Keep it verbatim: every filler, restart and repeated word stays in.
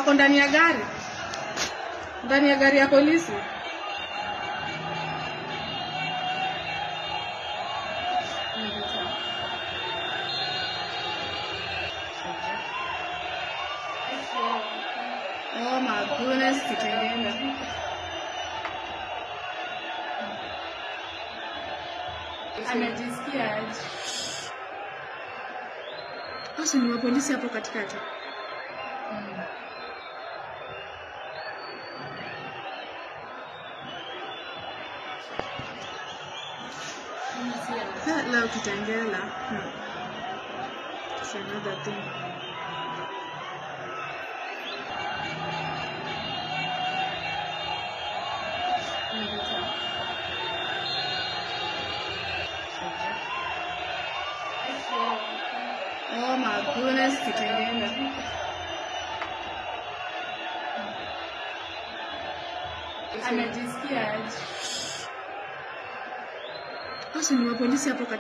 Wako ndani ya gari. Ndani ya gari ya polisi. Oh my goodness, Kitengela. Anajisikia aje? Basi ni wa polisi hapo katikati. Mm. Hello, Kitengela. Hmm. It's another thing. Oh my goodness, Kitengela. Anajisikia aje? Basi ni wa polisi hapo katikati.